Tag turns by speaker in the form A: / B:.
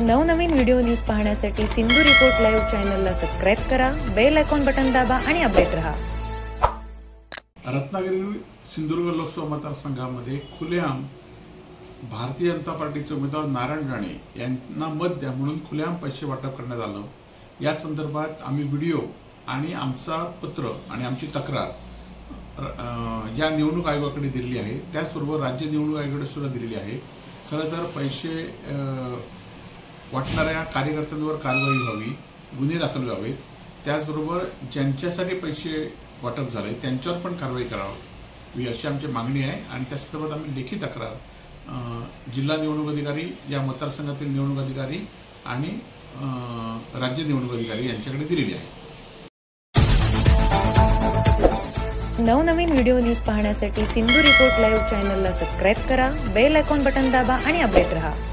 A: नवनवीन video news पाहण्यासाठी Sindhu report live चॅनलला सबस्क्राइब करा, बेल आयकॉन बटन दाबा आणि अपडेट रहा।
B: रत्नागिरी सिंधुदुर्ग लोकसभा मतदारसंघामध्ये खुलेआम भारतीय जनता पार्टीचे उमेदवार नारायण राणे यांना मत द्या म्हणून खुलेआम पैसे वाटप करण्यात आलं। या संदर्भात आम्ही व्हिडिओ आणि आमचा पत्र आणि आमची तक्रार या निवडणूक आयोगाकडे दिलेली आहे। त्याचबरोबर राज्य निवडणूक आयोगाकडे सुद्धा दिलेली आहे। खरं तर पैसे वाटणाऱ्या कार्यकर्त्यांवर कारवाई व्हावी, गुन्हे दाखल व्हावेत। त्याचबरोबर ज्यांच्यासाठी पैसे वाटप झाले त्यांच्यावर पण कारवाई करावी अशी आमची मागणी आहे। आणि त्या संदर्भात आम्ही लेखी तक्रार जिल्हा निवडणूक अधिकारी, या मतदारसंघातील निवडणूक अधिकारी आणि राज्य निवडणूक अधिकारी यांच्याकडे दिलेली आहे।
A: नवनवीन व्हिडिओ न्यूज पाहण्यासाठी सिंधू रिपोर्ट लाईव्ह चॅनलला सबस्क्राइब करा, बेल आयकॉन बटन दाबा आणि अपडेट रहा।